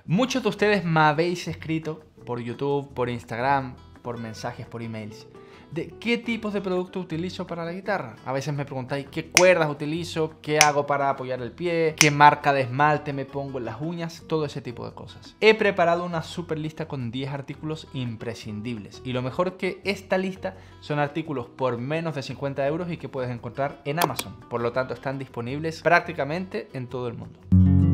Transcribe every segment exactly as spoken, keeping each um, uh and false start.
Muchos de ustedes me habéis escrito por YouTube, por Instagram, por mensajes, por emails, de qué tipos de productos utilizo para la guitarra. A veces me preguntáis qué cuerdas utilizo, qué hago para apoyar el pie, qué marca de esmalte me pongo en las uñas, todo ese tipo de cosas. He preparado una super lista con diez artículos imprescindibles. Y lo mejor que esta lista son artículos por menos de cincuenta euros y que puedes encontrar en Amazon. Por lo tanto, están disponibles prácticamente en todo el mundo.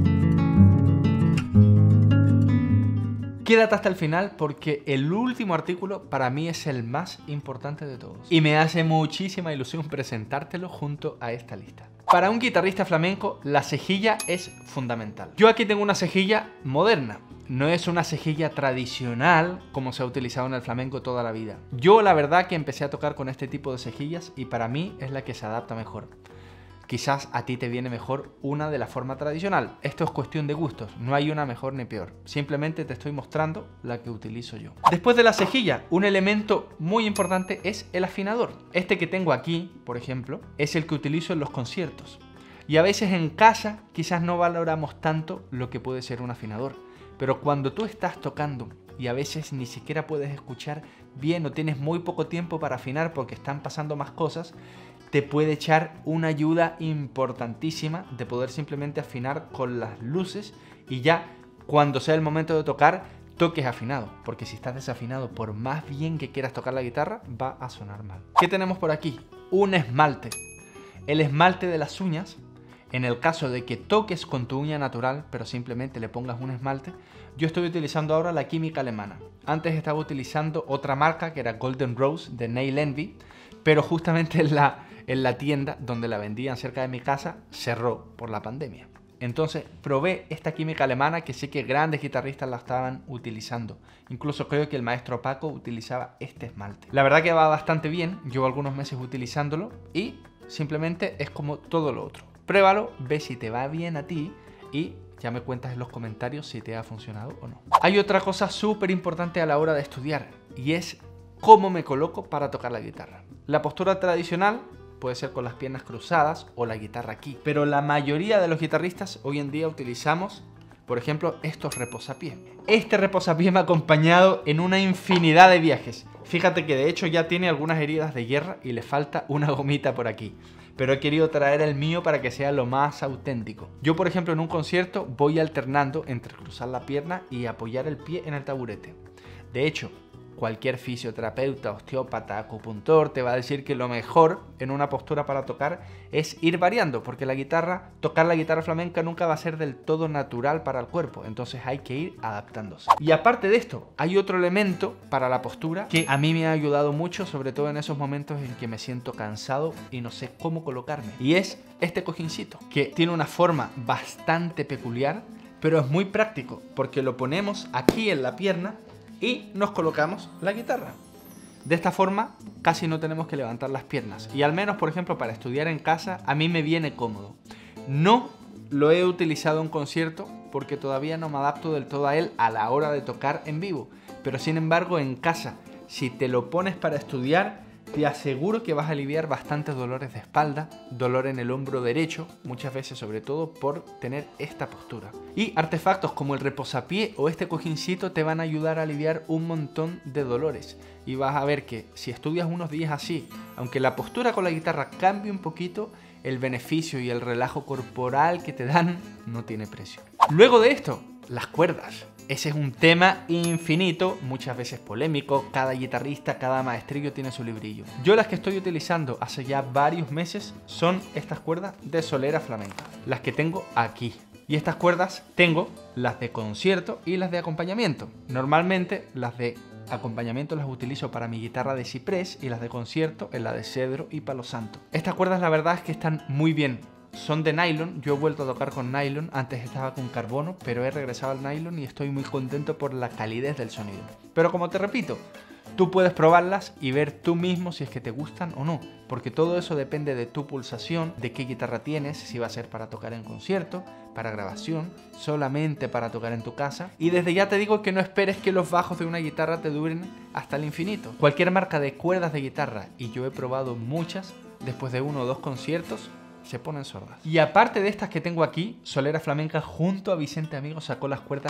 Quédate hasta el final porque el último artículo para mí es el más importante de todos. Y me hace muchísima ilusión presentártelo junto a esta lista. Para un guitarrista flamenco, la cejilla es fundamental. Yo aquí tengo una cejilla moderna. No es una cejilla tradicional como se ha utilizado en el flamenco toda la vida. Yo la verdad que empecé a tocar con este tipo de cejillas y para mí es la que se adapta mejor. Quizás a ti te viene mejor una de la forma tradicional. Esto es cuestión de gustos, no hay una mejor ni peor. Simplemente te estoy mostrando la que utilizo yo. Después de la cejilla, un elemento muy importante es el afinador. Este que tengo aquí, por ejemplo, es el que utilizo en los conciertos. Y a veces en casa quizás no valoramos tanto lo que puede ser un afinador. Pero cuando tú estás tocando y a veces ni siquiera puedes escuchar bien o tienes muy poco tiempo para afinar porque están pasando más cosas, te puede echar una ayuda importantísima de poder simplemente afinar con las luces y ya cuando sea el momento de tocar, toques afinado. Porque si estás desafinado, por más bien que quieras tocar la guitarra, va a sonar mal. ¿Qué tenemos por aquí? Un esmalte. El esmalte de las uñas, en el caso de que toques con tu uña natural, pero simplemente le pongas un esmalte, yo estoy utilizando ahora la química alemana. Antes estaba utilizando otra marca que era Golden Rose de Nail Envy, pero justamente en la... en la tienda donde la vendían cerca de mi casa cerró por la pandemia. Entonces probé esta química alemana que sé que grandes guitarristas la estaban utilizando. Incluso creo que el maestro Paco utilizaba este esmalte. La verdad que va bastante bien, llevo algunos meses utilizándolo y simplemente es como todo lo otro. Pruébalo, ve si te va bien a ti y ya me cuentas en los comentarios si te ha funcionado o no. Hay otra cosa súper importante a la hora de estudiar y es cómo me coloco para tocar la guitarra. La postura tradicional puede ser con las piernas cruzadas o la guitarra aquí. Pero la mayoría de los guitarristas hoy en día utilizamos, por ejemplo, estos reposapiés. Este reposapiés me ha acompañado en una infinidad de viajes. Fíjate que de hecho ya tiene algunas heridas de guerra y le falta una gomita por aquí. Pero he querido traer el mío para que sea lo más auténtico. Yo, por ejemplo, en un concierto voy alternando entre cruzar la pierna y apoyar el pie en el taburete. De hecho, cualquier fisioterapeuta, osteópata, acupuntor te va a decir que lo mejor en una postura para tocar es ir variando, porque la guitarra, tocar la guitarra flamenca nunca va a ser del todo natural para el cuerpo, entonces hay que ir adaptándose. Y aparte de esto, hay otro elemento para la postura que a mí me ha ayudado mucho, sobre todo en esos momentos en que me siento cansado y no sé cómo colocarme, y es este cojincito, que tiene una forma bastante peculiar, pero es muy práctico, porque lo ponemos aquí en la pierna y nos colocamos la guitarra. De esta forma casi no tenemos que levantar las piernas. Y al menos, por ejemplo, para estudiar en casa, a mí me viene cómodo. No lo he utilizado en concierto porque todavía no me adapto del todo a él a la hora de tocar en vivo. Pero sin embargo, en casa, si te lo pones para estudiar, te aseguro que vas a aliviar bastantes dolores de espalda, dolor en el hombro derecho, muchas veces sobre todo por tener esta postura. Y artefactos como el reposapié o este cojincito te van a ayudar a aliviar un montón de dolores. Y vas a ver que si estudias unos días así, aunque la postura con la guitarra cambie un poquito, el beneficio y el relajo corporal que te dan no tiene precio. Luego de esto, las cuerdas. Ese es un tema infinito, muchas veces polémico, cada guitarrista, cada maestrillo tiene su librillo. Yo las que estoy utilizando hace ya varios meses son estas cuerdas de solera flamenca, las que tengo aquí. Y estas cuerdas tengo las de concierto y las de acompañamiento. Normalmente las de acompañamiento las utilizo para mi guitarra de ciprés y las de concierto en la de cedro y palo santo. Estas cuerdas la verdad es que están muy bien. Son de nylon, yo he vuelto a tocar con nylon, antes estaba con carbono, pero he regresado al nylon y estoy muy contento por la calidez del sonido. Pero como te repito, tú puedes probarlas y ver tú mismo si es que te gustan o no, porque todo eso depende de tu pulsación, de qué guitarra tienes, si va a ser para tocar en concierto, para grabación, solamente para tocar en tu casa. Y desde ya te digo que no esperes que los bajos de una guitarra te duren hasta el infinito. Cualquier marca de cuerdas de guitarra, y yo he probado muchas, después de uno o dos conciertos, se ponen sordas. Y aparte de estas que tengo aquí, Solera Flamenca junto a Vicente Amigo sacó las cuerdas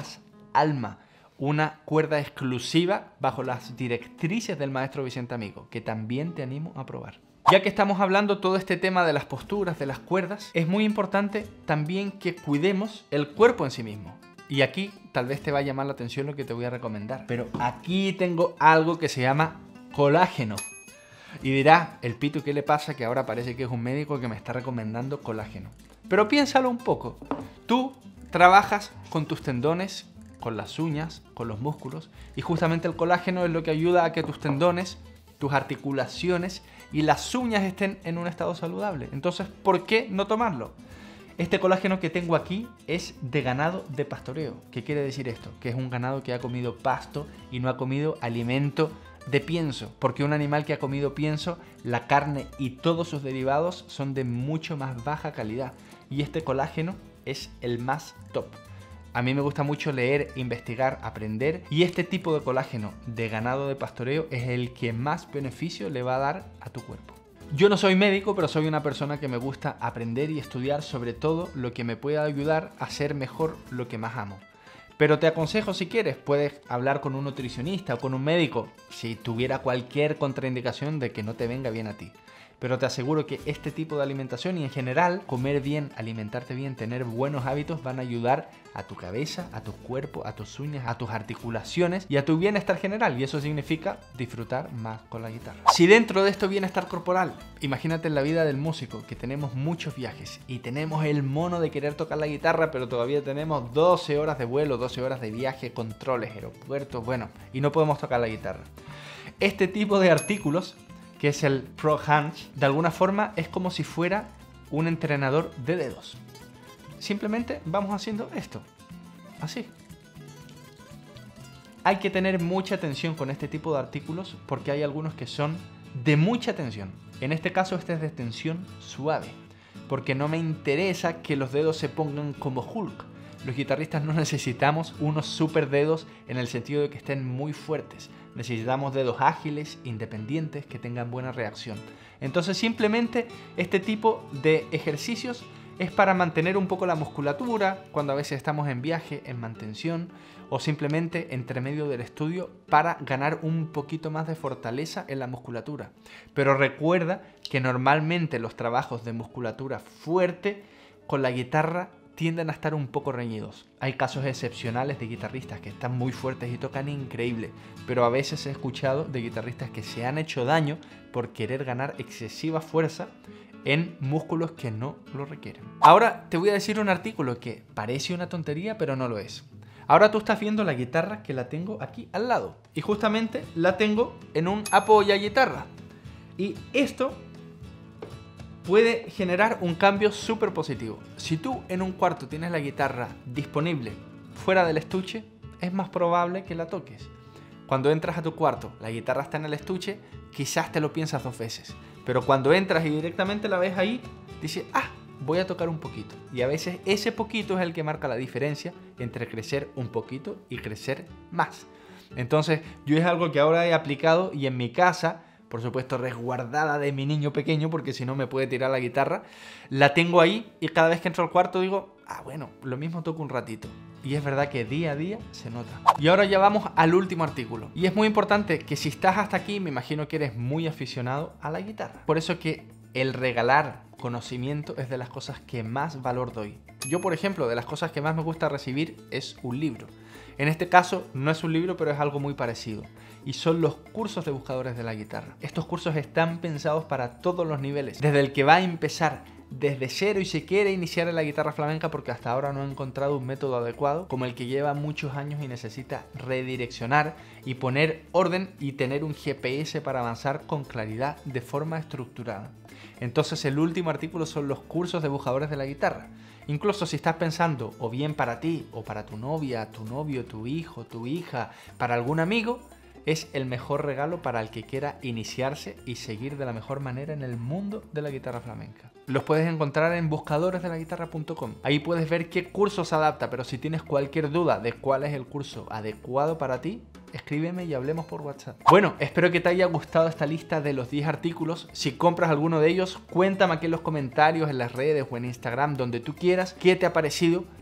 alma. Una cuerda exclusiva bajo las directrices del maestro Vicente Amigo, que también te animo a probar. Ya que estamos hablando todo este tema de las posturas, de las cuerdas, es muy importante también que cuidemos el cuerpo en sí mismo. Y aquí tal vez te va a llamar la atención lo que te voy a recomendar. Pero aquí tengo algo que se llama colágeno. Y dirás, el Pitu, ¿qué le pasa? Que ahora parece que es un médico que me está recomendando colágeno. Pero piénsalo un poco. Tú trabajas con tus tendones, con las uñas, con los músculos. Y justamente el colágeno es lo que ayuda a que tus tendones, tus articulaciones y las uñas estén en un estado saludable. Entonces, ¿por qué no tomarlo? Este colágeno que tengo aquí es de ganado de pastoreo. ¿Qué quiere decir esto? Que es un ganado que ha comido pasto y no ha comido alimento de pienso. Porque un animal que ha comido pienso, la carne y todos sus derivados son de mucho más baja calidad. Y este colágeno es el más top. A mí me gusta mucho leer, investigar, aprender. Y este tipo de colágeno de ganado de pastoreo es el que más beneficio le va a dar a tu cuerpo. Yo no soy médico, pero soy una persona que me gusta aprender y estudiar sobre todo lo que me pueda ayudar a ser mejor lo que más amo. Pero te aconsejo, si quieres, puedes hablar con un nutricionista o con un médico si tuviera cualquier contraindicación de que no te venga bien a ti. Pero te aseguro que este tipo de alimentación y en general comer bien, alimentarte bien, tener buenos hábitos van a ayudar a tu cabeza, a tu cuerpo, a tus uñas, a tus articulaciones y a tu bienestar general. Y eso significa disfrutar más con la guitarra. Si dentro de esto bienestar corporal, imagínate en la vida del músico que tenemos muchos viajes y tenemos el mono de querer tocar la guitarra, pero todavía tenemos doce horas de vuelo, doce horas de viaje, controles, aeropuertos, bueno, y no podemos tocar la guitarra. Este tipo de artículos, que es el Pro Hands, de alguna forma es como si fuera un entrenador de dedos. Simplemente vamos haciendo esto, así. Hay que tener mucha atención con este tipo de artículos porque hay algunos que son de mucha tensión. En este caso este es de tensión suave, porque no me interesa que los dedos se pongan como Hulk. Los guitarristas no necesitamos unos super dedos en el sentido de que estén muy fuertes. Necesitamos dedos ágiles, independientes, que tengan buena reacción. Entonces simplemente este tipo de ejercicios es para mantener un poco la musculatura cuando a veces estamos en viaje, en mantención o simplemente entre medio del estudio para ganar un poquito más de fortaleza en la musculatura. Pero recuerda que normalmente los trabajos de musculatura fuerte con la guitarra tienden a estar un poco reñidos. Hay casos excepcionales de guitarristas que están muy fuertes y tocan increíble, pero a veces he escuchado de guitarristas que se han hecho daño por querer ganar excesiva fuerza en músculos que no lo requieren. Ahora te voy a decir un artículo que parece una tontería, pero no lo es. Ahora tú estás viendo la guitarra que la tengo aquí al lado y justamente la tengo en un apoya guitarra. Y esto puede generar un cambio súper positivo. Si tú en un cuarto tienes la guitarra disponible fuera del estuche, es más probable que la toques. Cuando entras a tu cuarto, la guitarra está en el estuche, quizás te lo piensas dos veces. Pero cuando entras y directamente la ves ahí, dices, ah, voy a tocar un poquito. Y a veces ese poquito es el que marca la diferencia entre crecer un poquito y crecer más. Entonces, yo es algo que ahora he aplicado y en mi casa, por supuesto resguardada de mi niño pequeño, porque si no me puede tirar la guitarra, la tengo ahí y cada vez que entro al cuarto digo, ah, bueno, lo mismo toco un ratito. Y es verdad que día a día se nota. Y ahora ya vamos al último artículo. Y es muy importante que si estás hasta aquí, me imagino que eres muy aficionado a la guitarra. Por eso que el regalar conocimiento es de las cosas que más valor doy. Yo, por ejemplo, de las cosas que más me gusta recibir es un libro. En este caso no es un libro, pero es algo muy parecido. Y son los cursos de buscadores de la guitarra. Estos cursos están pensados para todos los niveles. Desde el que va a empezar desde cero y se quiere iniciar en la guitarra flamenca porque hasta ahora no ha encontrado un método adecuado, como el que lleva muchos años y necesita redireccionar y poner orden y tener un G P S para avanzar con claridad de forma estructurada. Entonces el último artículo son los cursos de buscadores de la guitarra. Incluso si estás pensando o bien para ti o para tu novia, tu novio, tu hijo, tu hija, para algún amigo, es el mejor regalo para el que quiera iniciarse y seguir de la mejor manera en el mundo de la guitarra flamenca. Los puedes encontrar en buscadores de la guitarra punto com. Ahí puedes ver qué curso se adapta, pero si tienes cualquier duda de cuál es el curso adecuado para ti, escríbeme y hablemos por WhatsApp. Bueno, espero que te haya gustado esta lista de los diez artículos. Si compras alguno de ellos, cuéntame aquí en los comentarios, en las redes o en Instagram, donde tú quieras, qué te ha parecido.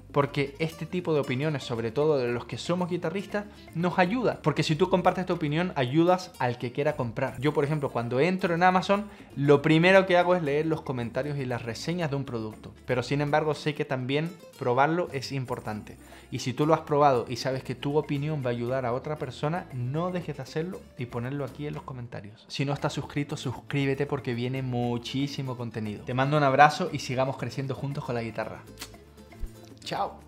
porque este tipo de opiniones, sobre todo de los que somos guitarristas, nos ayuda. Porque si tú compartes tu opinión, ayudas al que quiera comprar. Yo, por ejemplo, cuando entro en Amazon, lo primero que hago es leer los comentarios y las reseñas de un producto. Pero sin embargo, sé que también probarlo es importante. Y si tú lo has probado y sabes que tu opinión va a ayudar a otra persona, no dejes de hacerlo y ponerlo aquí en los comentarios. Si no estás suscrito, suscríbete porque viene muchísimo contenido. Te mando un abrazo y sigamos creciendo juntos con la guitarra. Chao.